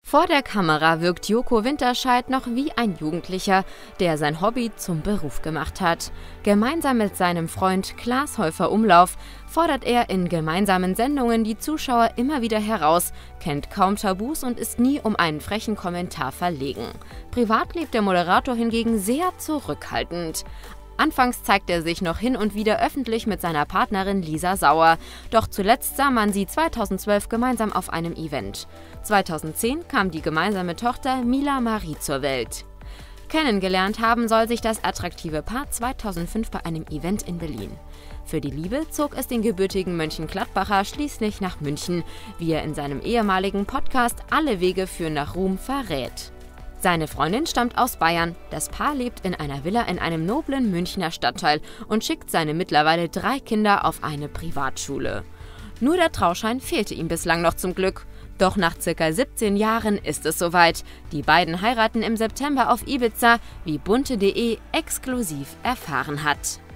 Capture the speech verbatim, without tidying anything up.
Vor der Kamera wirkt Joko Winterscheid noch wie ein Jugendlicher, der sein Hobby zum Beruf gemacht hat. Gemeinsam mit seinem Freund Klaas Häufer-Umlauf fordert er in gemeinsamen Sendungen die Zuschauer immer wieder heraus, kennt kaum Tabus und ist nie um einen frechen Kommentar verlegen. Privat lebt der Moderator hingegen sehr zurückhaltend. Anfangs zeigt er sich noch hin und wieder öffentlich mit seiner Partnerin Lisa Sauer. Doch zuletzt sah man sie zweitausendzwölf gemeinsam auf einem Event. zweitausendzehn kam die gemeinsame Tochter Mila Marie zur Welt. Kennengelernt haben soll sich das attraktive Paar zweitausendfünf bei einem Event in Berlin. Für die Liebe zog es den gebürtigen Mönchengladbacher schließlich nach München, wie er in seinem ehemaligen Podcast Alle Wege führen nach Ruhm verrät. Seine Freundin stammt aus Bayern, das Paar lebt in einer Villa in einem noblen Münchner Stadtteil und schickt seine mittlerweile drei Kinder auf eine Privatschule. Nur der Trauschein fehlte ihm bislang noch zum Glück. Doch nach circa siebzehn Jahren ist es soweit. Die beiden heiraten im September auf Ibiza, wie bunte punkt de exklusiv erfahren hat.